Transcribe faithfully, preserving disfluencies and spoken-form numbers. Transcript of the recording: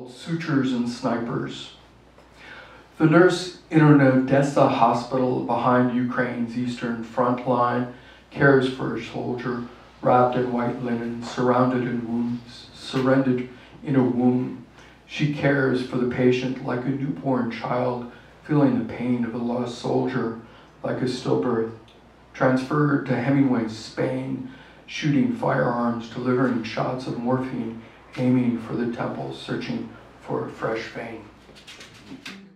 called Sutures and Snipers. The nurse in an Odessa hospital behind Ukraine's eastern front line cares for a soldier wrapped in white linen, surrounded in wounds, surrendered in a womb. She cares for the patient like a newborn child, feeling the pain of a lost soldier like a stillbirth. Transferred to Hemingway's Spain, shooting firearms, delivering shots of morphine, aiming for the temples, searching for a fresh vein.